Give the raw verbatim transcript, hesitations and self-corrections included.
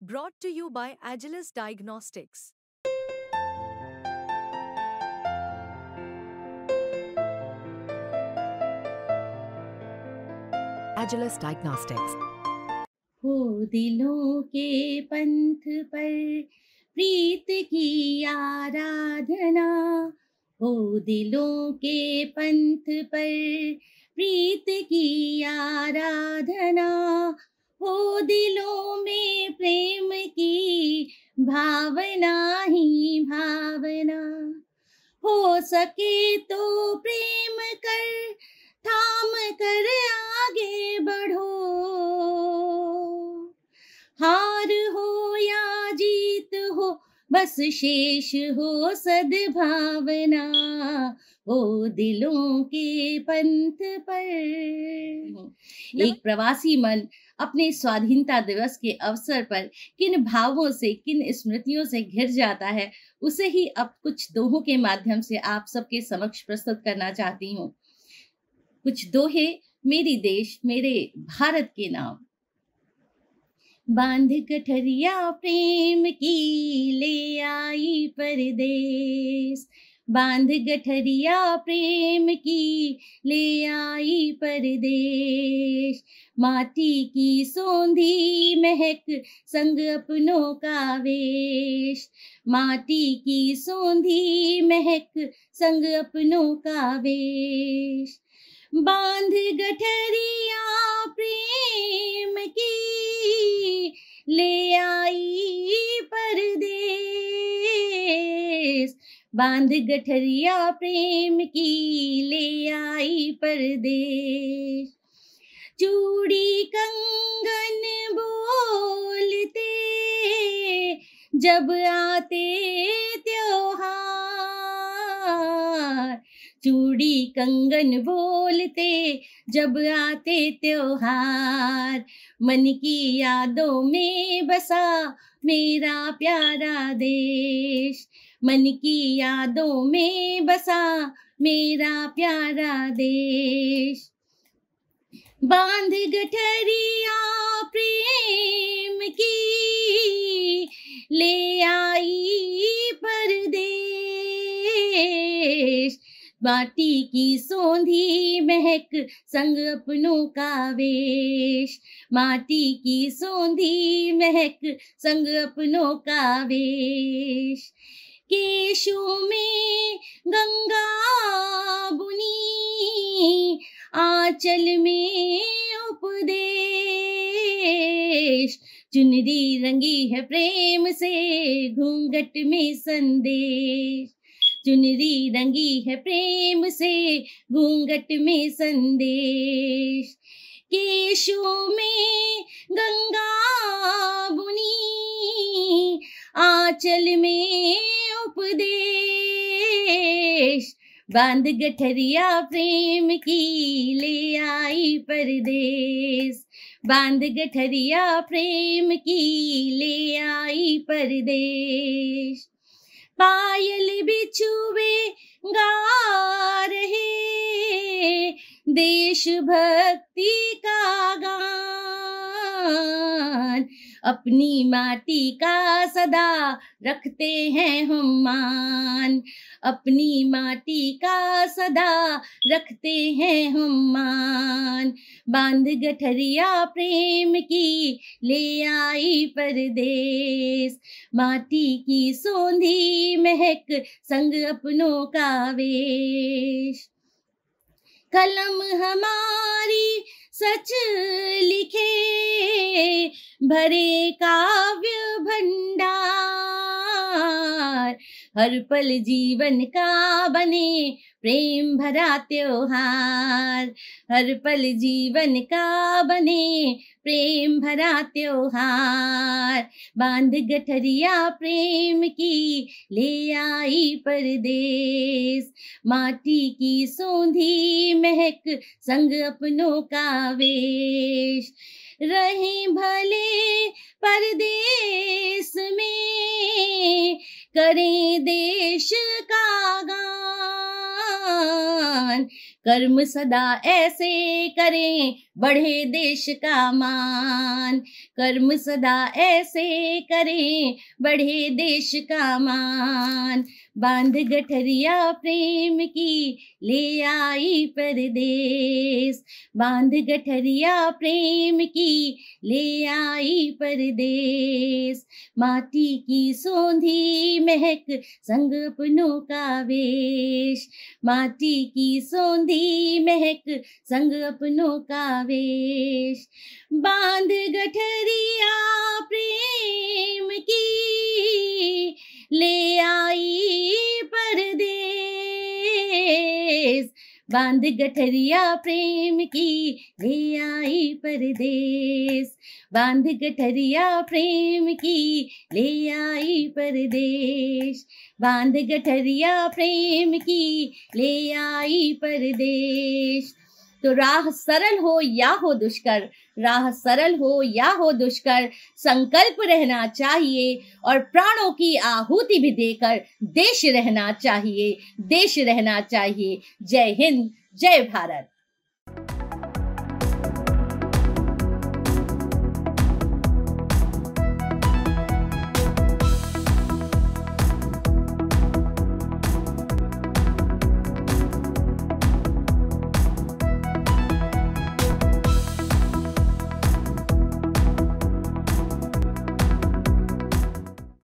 Brought to you by Agilus Diagnostics. Agilus Diagnostics. हो दिलों के पंथ पर प्रीत की आराधना, हो दिलों के पंथ पर प्रीत की आराधना, हो दिलों में प्रेम की भावना ही भावना। हो सके तो प्रेम कर थाम कर आगे बढ़ो, हार हो या जीत हो बस शेष हो सद्भावना, ओ दिलों के पंथ पर। एक प्रवासी मन अपने स्वाधीनता दिवस के अवसर पर किन भावों से, किन स्मृतियों से घिर जाता है, उसे ही अब कुछ दोहों के माध्यम से आप सबके समक्ष प्रस्तुत करना चाहती हूँ। कुछ दोहे मेरी देश मेरे भारत के नाम। बांध गठरिया प्रेम की ले आई परदेस, बांध गठरिया प्रेम की ले आई परदेश, माटी की सौंधी महक संग अपनों का वेश, माटी की सौंधी महक संग अपनों का वेश। बांध गठरिया प्रेम की ले आई परदेस, बांध गठरिया प्रेम की ले आई परदेस। चूड़ी कंगन बोलते जब आते त्योहार, चूड़ी कंगन बोलते जब आते त्योहार, मन की यादों में बसा मेरा प्यारा देश, मन की यादों में बसा मेरा प्यारा देश। बांध गठरिया प्रेम की ले आई परदेश, माटी की सौंधी महक संग अपनों का वेश, माटी की सौंधी महक संग अपनों का वेश। केशों में गंगा बुनी आंचल में उपदेश, चुनरी रंगी है प्रेम से घूंघट में संदेश, चुनरी रंगी है प्रेम से घूंघट में संदेश। केशों में गंगा बुनी आंचल में उपदेश, बांध गठरिया प्रेम की ले आई परदेस, बांध गठरिया प्रेम की ले आई परदेश। पायल बिछुए गा रहे देश भक्ति का गान, अपनी माटी का सदा रखते हैं हम मान, अपनी माटी का सदा रखते हैं हम मान। बांध गठरिया प्रेम की ले आई परदेस, माटी की सौंधी महक संग अपनों का वेश। कलम हमारी सच लिखे भरे काव्य भंडार, हर पल जीवन का बने प्रेम भरा त्योहार, हर पल जीवन का बने प्रेम भरा त्योहार। बांध गठरिया प्रेम की ले आई परदेस, माटी की सौंधी महक संग अपनों का वेश। रहे भले परदेस में करें देश का गान, मान। कर्म सदा ऐसे करें बढ़े देश का मान। कर्म सदा ऐसे करें बढ़े देश का मान। बांध गठरिया प्रेम की ले आई परदेस। बांध गठरिया प्रेम की ले आई परदेस। माटी की सोंधी महक संग अपनों का वेश। माटी की सोंधी महक संग अपनों का वेश। बांध गठरिया प्रेम की ले आई परदेस। बांध गठरिया प्रेम की ले आई परदेस। बांध गठरिया प्रेम की ले आई परदेश। बांध गठरिया प्रेम की ले आई परदेश। तो राह सरल हो या हो दुष्कर, राह सरल हो या हो दुष्कर, संकल्प रहना चाहिए और प्राणों की आहुति भी देकर देश रहना चाहिए, देश रहना चाहिए। जय हिंद, जय भारत।